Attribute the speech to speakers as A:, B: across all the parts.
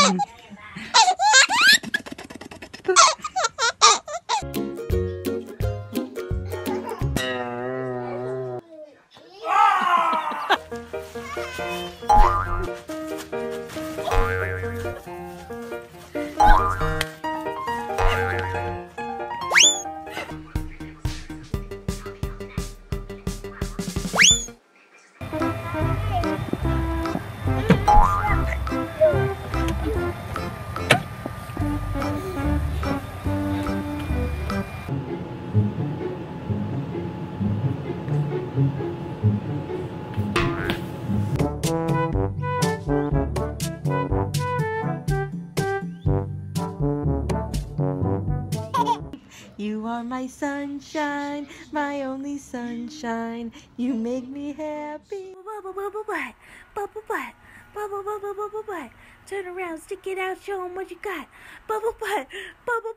A: You are my sunshine, my only sunshine. You make me happy. Bubble, bubble, butt. Bubble, butt. Bubble, bubble, bubble, butt. Turn around, stick it out, show 'em what you got. Bubble, butt. Bubble.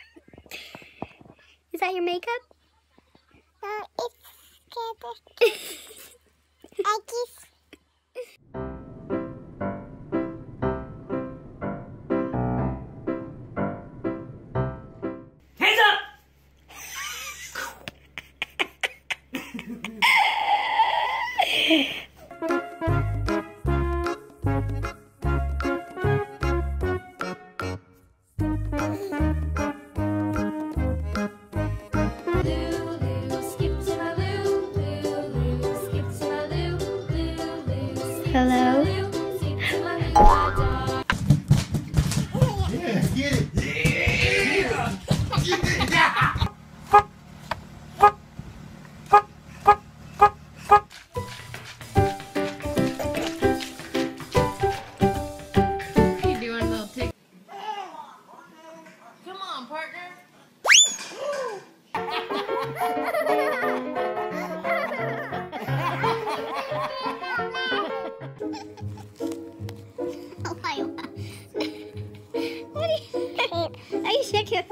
B: Is that your makeup?
C: No, it's I kiss.
B: Hello?
D: Yeah, get it. Yeah. Get it.
E: You doing a little tick? Come on, partner.
B: Are you shaking?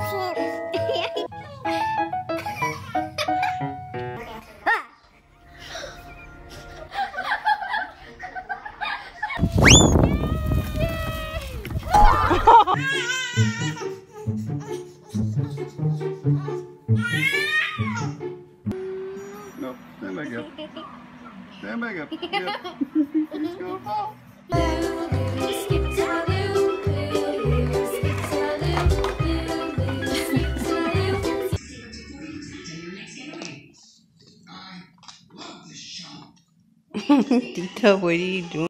D: No, stand back up. Stand back up. Yep. He's gonna fall.
A: Tito, what are you doing?